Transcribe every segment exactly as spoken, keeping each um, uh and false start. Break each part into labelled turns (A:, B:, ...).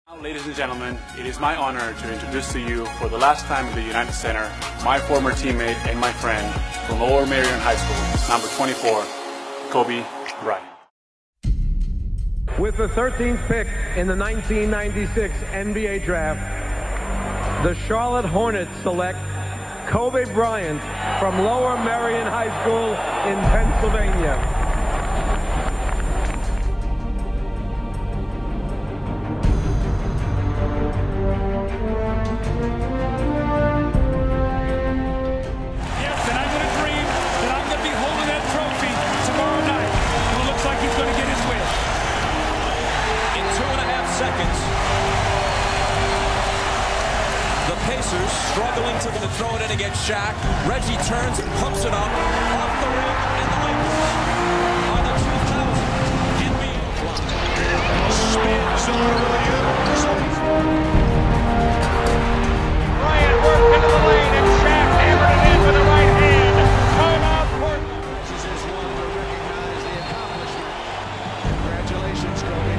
A: Ladies and gentlemen, it is my honor to introduce to you for the last time in the United Center my former teammate and my friend from Lower Merion High School, number twenty-four, Kobe Bryant.
B: With the thirteenth pick in the nineteen ninety-six N B A Draft, the Charlotte Hornets select Kobe Bryant from Lower Merion High School in Pennsylvania.
C: Seconds. The Pacers struggling to throw it in against Shaq. Reggie turns and pumps it up off the rim, and the Lakers are the two thousand N B A. Spins over the Bryant worked into the lane, and Shaq hammered it in with the right hand. Timeout, Portland. This is one to recognize the accomplishment. Congratulations, Kobe.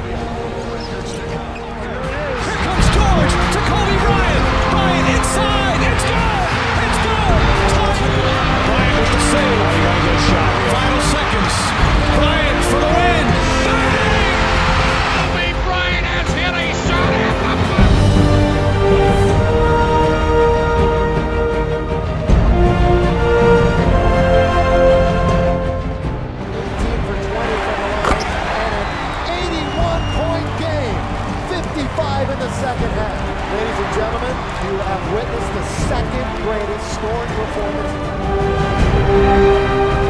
D: In the second half. Ladies and gentlemen, you have witnessed the second greatest scoring performance.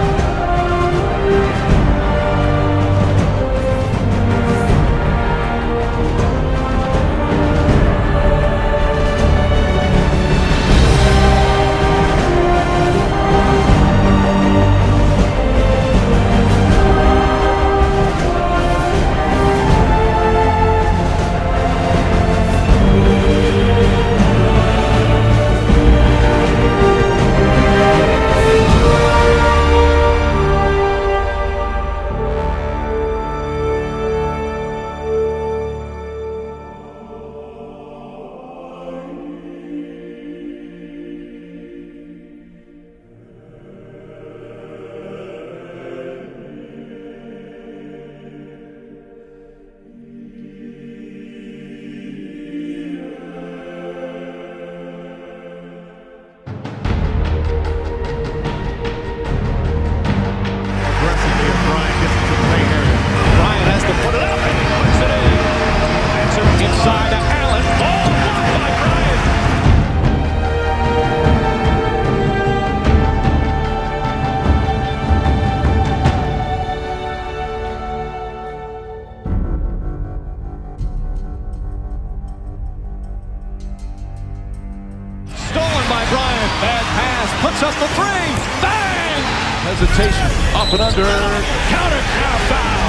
C: By Bryant, bad pass, puts up the three, bang! Hesitation, up and under, counter, now foul.